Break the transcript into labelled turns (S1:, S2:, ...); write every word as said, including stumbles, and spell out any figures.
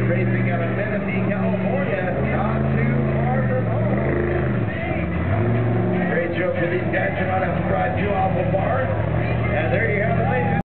S1: racing out of Tennessee, California, not too far from home. Great show for these guys. Come on and subscribe to all.